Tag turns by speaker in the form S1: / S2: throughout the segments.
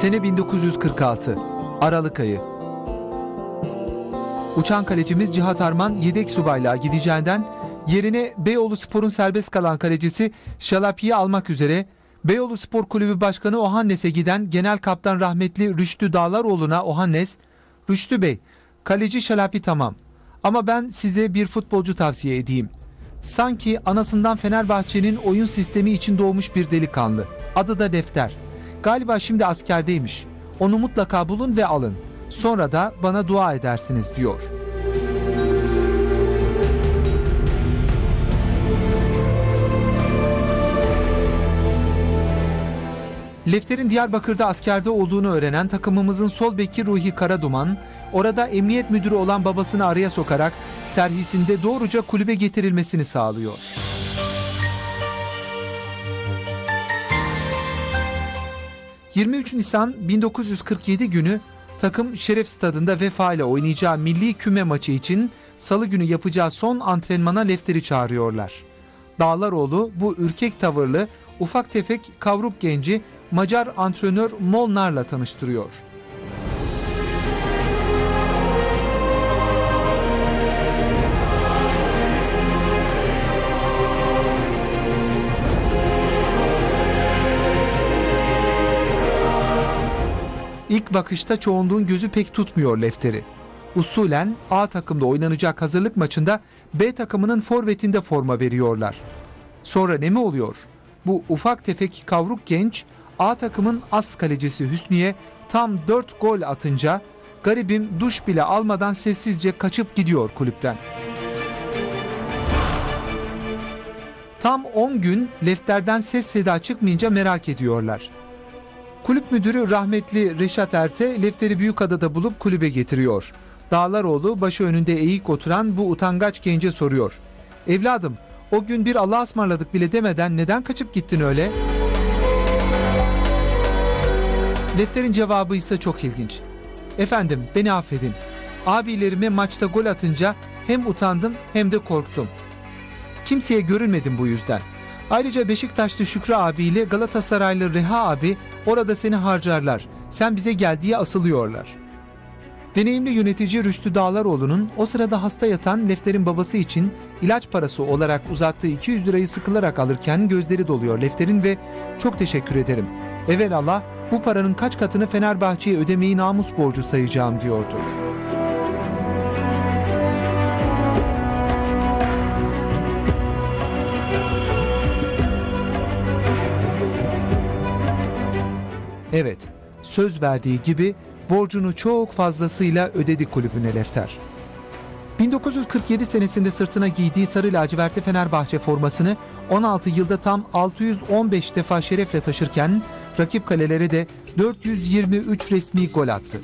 S1: Sene 1946, Aralık ayı. Uçan kalecimiz Cihat Arman yedek subaylığa gideceğinden yerine Beyoğluspor'un serbest kalan kalecisi Şalapi'yi almak üzere Beyoğlu Spor Kulübü Başkanı Ohannes'e giden Genel Kaptan rahmetli Rüştü Dağlaroğlu'na Ohannes, "Rüştü Bey, kaleci Şalapi tamam ama ben size bir futbolcu tavsiye edeyim. Sanki anasından Fenerbahçe'nin oyun sistemi için doğmuş bir delikanlı. Adı da Defter. Galiba şimdi askerdeymiş. Onu mutlaka bulun ve alın. Sonra da bana dua edersiniz," diyor. Lefter'in Diyarbakır'da askerde olduğunu öğrenen takımımızın sol beki Ruhi Karaduman, orada emniyet müdürü olan babasını araya sokarak terhisinde doğruca kulübe getirilmesini sağlıyor. ...23 Nisan 1947 günü takım Şeref Stadı'nda Vefa ile oynayacağı milli küme maçı için Salı günü yapacağı son antrenmana Lefter'i çağırıyorlar. Dağlaroğlu bu ürkek tavırlı, ufak tefek kavruk genci Macar antrenör Molnar'la tanıştırıyor. İlk bakışta çoğunluğun gözü pek tutmuyor Lefter'i. Usulen A takımda oynanacak hazırlık maçında B takımının forvetinde forma veriyorlar. Sonra ne mi oluyor? Bu ufak tefek kavruk genç A takımın as kalecisi Hüsnü'ye tam 4 gol atınca garibim duş bile almadan sessizce kaçıp gidiyor kulüpten. Tam 10 gün Lefter'den ses seda çıkmayınca merak ediyorlar. Kulüp müdürü rahmetli Reşat Erte Lefter'i Büyükada'da bulup kulübe getiriyor. Dağlaroğlu başı önünde eğik oturan bu utangaç gence soruyor. "Evladım, o gün bir Allah'a ısmarladık bile demeden neden kaçıp gittin öyle?" Lefter'in cevabı ise çok ilginç. "Efendim, beni affedin. Abilerime maçta gol atınca hem utandım hem de korktum. Kimseye görünmedim bu yüzden. Ayrıca Beşiktaşlı Şükrü abiyle Galatasaraylı Reha abi orada seni harcarlar. Sen bize gel diye asılıyorlar." Deneyimli yönetici Rüştü Dağlaroğlu'nun o sırada hasta yatan Lefter'in babası için ilaç parası olarak uzattığı 200 lirayı sıkılarak alırken gözleri doluyor Lefter'in ve "Çok teşekkür ederim. Evelallah bu paranın kaç katını Fenerbahçe'ye ödemeyi namus borcu sayacağım," diyordu. Evet, söz verdiği gibi borcunu çok fazlasıyla ödedi kulübüne Lefter. 1947 senesinde sırtına giydiği sarı lacivertli Fenerbahçe formasını 16 yılda tam 615 defa şerefle taşırken rakip kalelere de 423 resmi gol attı.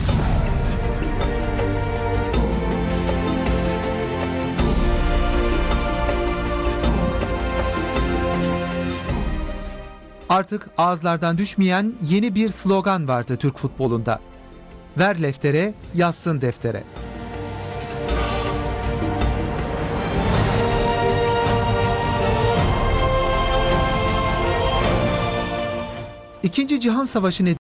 S1: Artık ağızlardan düşmeyen yeni bir slogan vardı Türk futbolunda. "Ver Lefter'e, yazsın deftere." İkinci Cihan Savaşı nedeniyle